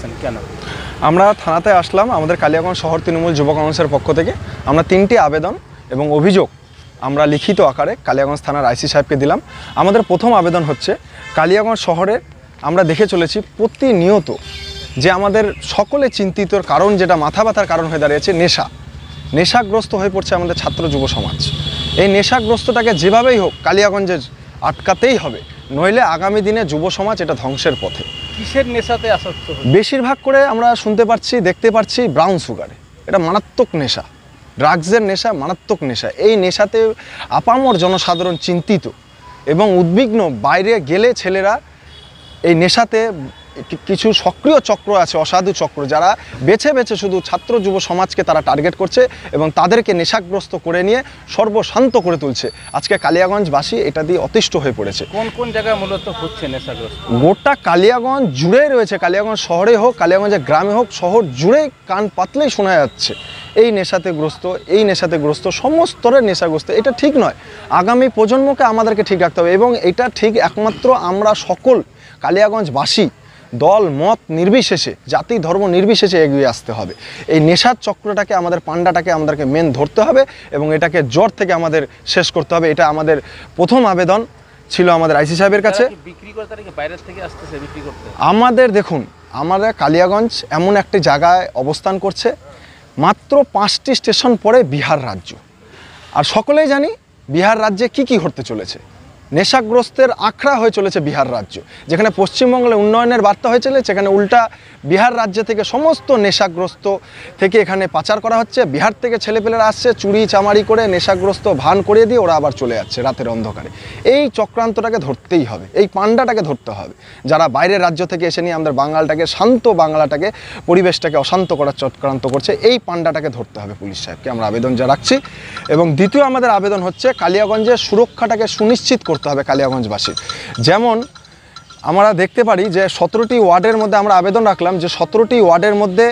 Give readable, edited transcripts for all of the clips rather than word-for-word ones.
আসছেন কেন? আমরা থানাতে আসলাম আমাদের কালিয়াগঞ্জ শহর তৃণমূল যুব কংগ্রেসের পক্ষ থেকে। আমরা 3টি আবেদন এবং অভিযোগ আমরা লিখিত আকারে কালিয়াগঞ্জ থানার আইসি সাহেবকে দিলাম। আমাদের প্রথম আবেদন হচ্ছে, কালিয়াগঞ্জ শহরে আমরা দেখে চলেছি প্রতিনিয়ত যে আমাদের সকলে চিন্তিতর কারণ, যেটা মাথা ব্যথার কারণ হয়ে দাঁড়িয়েছে, নেশাগ্রস্ত হয়ে পড়ছে আমাদের ছাত্র যুব সমাজ। এই নেশাগ্রস্তটাকে যেভাবেই হোক কালিয়াগঞ্জে আটকাতেই হবে, নইলে আগামী দিনে যুব সমাজ এটা ধ্বংসের পথে। কিসের নেশাতে আসক্ত হচ্ছে? বেশিরভাগ করে আমরা শুনতে পাচ্ছি, দেখতে পাচ্ছি ব্রাউন সুগারে। এটা মারাত্মক নেশা, ড্রাগসের নেশা, মারাত্মক নেশা। এই নেশাতে আপামর জনসাধারণ চিন্তিত এবং উদ্বিগ্ন। বাইরে গেলে ছেলেরা এই নেশাতে কিছু সক্রিয় চক্র আছে, অসাধু চক্র, যারা বেছে বেছে শুধু ছাত্র যুব সমাজকে তারা টার্গেট করছে এবং তাদেরকে নেশাগ্রস্ত করে নিয়ে সর্বশান্ত করে তুলছে। আজকে কালিয়াগঞ্জবাসী এটা দিয়ে অতিষ্ঠ হয়ে পড়েছে। কোন কোন জায়গায় মূলত হচ্ছে নেশাগ্রস্ত? গোটা কালিয়াগঞ্জ জুড়ে রয়েছে। কালিয়াগঞ্জ শহরে হোক, কালিয়াগঞ্জের গ্রামে হোক, শহর জুড়ে কান পাতলেই শোনা যাচ্ছে এই নেশাতে গ্রস্ত, সমস্ত স্তরের নেশাগ্রস্ত। এটা ঠিক নয়। আগামী প্রজন্মকে আমাদেরকে ঠিক রাখতে হবে এবং এটা ঠিক একমাত্র আমরা সকল কালিয়াগঞ্জবাসী দল মত নির্বিশেষে, জাতি ধর্ম নির্বিশেষে এগিয়ে আসতে হবে। এই নেশার চক্রটাকে, আমাদের পান্ডাটাকে আমাদেরকে মেন ধরতে হবে এবং এটাকে জড় থেকে আমাদের শেষ করতে হবে। এটা আমাদের প্রথম আবেদন ছিল আমাদের আইসি সাহেবের কাছে। বিক্রি করে তারা কি বাইরে থেকে আসতেছে বিক্রি করতে? আমাদের দেখুন, আমাদের কালিয়াগঞ্জ এমন একটি জায়গায় অবস্থান করছে, মাত্র 5টি স্টেশন পরে বিহার রাজ্য। আর সকলেই জানি বিহার রাজ্যে কি ঘটতে চলেছে। নেশাগ্রস্তের আখড়া হয়ে চলেছে বিহার রাজ্য। যেখানে পশ্চিমবঙ্গের উন্নয়নের বার্তা হয়েছিল, সেখানে উল্টা বিহার রাজ্য থেকে সমস্ত নেশাগ্রস্ত থেকে এখানে পাচার করা হচ্ছে। বিহার থেকে ছেলেপেলেরা আসছে, চুরি চামারি করে নেশাগ্রস্ত ভান করিয়ে দিয়ে ওরা আবার চলে যাচ্ছে রাতের অন্ধকারে। এই চক্রান্তটাকে ধরতেই হবে, এই পান্ডাটাকে ধরতে হবে, যারা বাইরের রাজ্য থেকে এসে নিয়ে আমাদের বাংলাটাকে, শান্ত বাংলাটাকে, পরিবেশটাকে অশান্ত করার চক্রান্ত করছে। এই পান্ডাটাকে ধরতে হবে পুলিশ সাহেবকে, আমরা আবেদন যা রাখছি। এবং দ্বিতীয় আমাদের আবেদন হচ্ছে, কালিয়াগঞ্জের সুরক্ষাটাকে সুনিশ্চিত করতে হবে কালিয়াগঞ্জবাসীর। যেমন আমরা দেখতে পারি যে 17টি ওয়ার্ডের মধ্যে আমরা আবেদন রাখলাম যে 17টি ওয়ার্ডের মধ্যে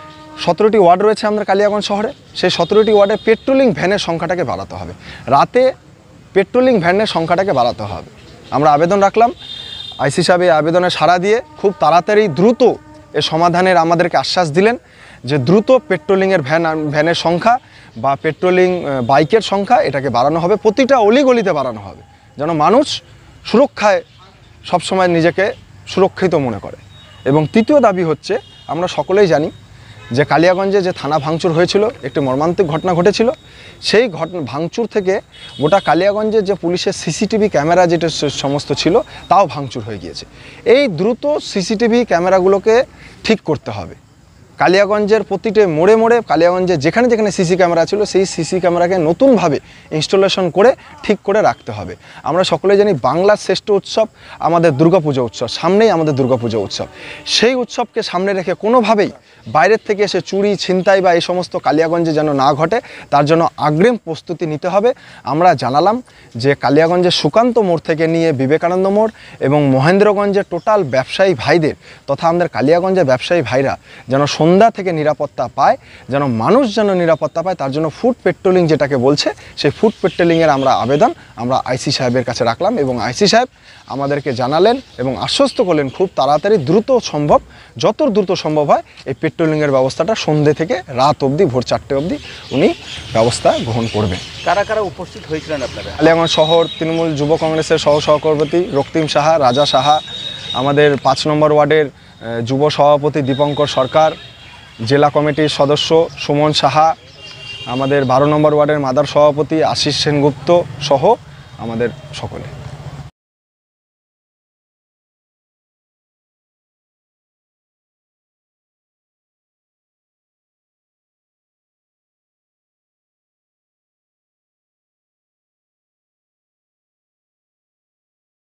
17টি ওয়ার্ড রয়েছে আমাদের কালিয়াগঞ্জ শহরে। সেই 17টি ওয়ার্ডে পেট্রোলিং ভ্যানের সংখ্যাটাকে বাড়াতে হবে, রাতে পেট্রোলিং ভ্যানের সংখ্যাটাকে বাড়াতে হবে। আমরা আবেদন রাখলাম। আইসি সাহেব এই আবেদনে সাড়া দিয়ে খুব তাড়াতাড়ি দ্রুত এ সমাধানের আমাদেরকে আশ্বাস দিলেন যে দ্রুত পেট্রোলিংয়ের ভ্যানের সংখ্যা বা পেট্রোলিং বাইকের সংখ্যা এটাকে বাড়ানো হবে, প্রতিটা অলিগলিতে বাড়ানো হবে, যেন মানুষ সুরক্ষায় সবসময় নিজেকে সুরক্ষিত মনে করে। এবং তৃতীয় দাবি হচ্ছে, আমরা সকলেই জানি যে কালিয়াগঞ্জে যে থানা ভাঙচুর হয়েছিল, একটি মর্মান্তিক ঘটনা ঘটেছিল। সেই ভাঙচুর থেকে গোটা কালিয়াগঞ্জের যে পুলিশের সিসিটিভি ক্যামেরা যেটা সমস্ত ছিল তাও ভাঙচুর হয়ে গিয়েছে। এই দ্রুত সিসিটিভি ক্যামেরাগুলোকে ঠিক করতে হবে। কালিয়াগঞ্জের প্রতিটি মোড়ে মোড়ে, কালিয়াগঞ্জে যেখানে যেখানে সিসি ক্যামেরা ছিল সেই সিসি ক্যামেরাকে নতুনভাবে ইনস্টলেশন করে ঠিক করে রাখতে হবে। আমরা সকলে জানি বাংলার শ্রেষ্ঠ উৎসব আমাদের দুর্গাপুজো উৎসব, সামনেই আমাদের দুর্গাপুজো উৎসব। সেই উৎসবকে সামনে রেখে কোনোভাবেই বাইরের থেকে এসে চুরি ছিনতাই বা এই সমস্ত কালিয়াগঞ্জে যেন না ঘটে, তার জন্য আগ্রিম প্রস্তুতি নিতে হবে। আমরা জানালাম যে কালিয়াগঞ্জের সুকান্ত মোড় থেকে নিয়ে বিবেকানন্দ মোড় এবং মহেন্দ্রগঞ্জের টোটাল ব্যবসায়ী ভাইদের তথা আমাদের কালিয়াগঞ্জের ব্যবসায়ী ভাইরা যেন সন্ধ্যা থেকে নিরাপত্তা পায়, যেন মানুষ যেন নিরাপত্তা পায়, তার জন্য ফুট পেট্রোলিং যেটাকে বলছে, সেই ফুট পেট্রোলিংয়ের আমরা আবেদন আমরা আইসি সাহেবের কাছে রাখলাম। এবং আইসি সাহেব আমাদেরকে জানালেন এবং আশ্বস্ত করলেন খুব তাড়াতাড়ি যত দ্রুত সম্ভব হয় এই পেট্রোলিংয়ের ব্যবস্থাটা সন্ধ্যে থেকে রাত অবধি, ভোর 4টে অবধি উনি ব্যবস্থা গ্রহণ করবেন। কারা কারা উপস্থিত হয়েছিলেন আপনারা? কালিয়াগঞ্জ শহর তৃণমূল যুব কংগ্রেসের সহসভাপতি রক্তিম সাহা, রাজা সাহা, আমাদের 5 নম্বর ওয়ার্ডের যুব সভাপতি দীপঙ্কর সরকার, জেলা কমিটির সদস্য সুমন সাহা, আমাদের 12 নম্বর ওয়ার্ডের মাদার সভাপতি আশিস সেনগুপ্ত সহ আমাদের সকলে।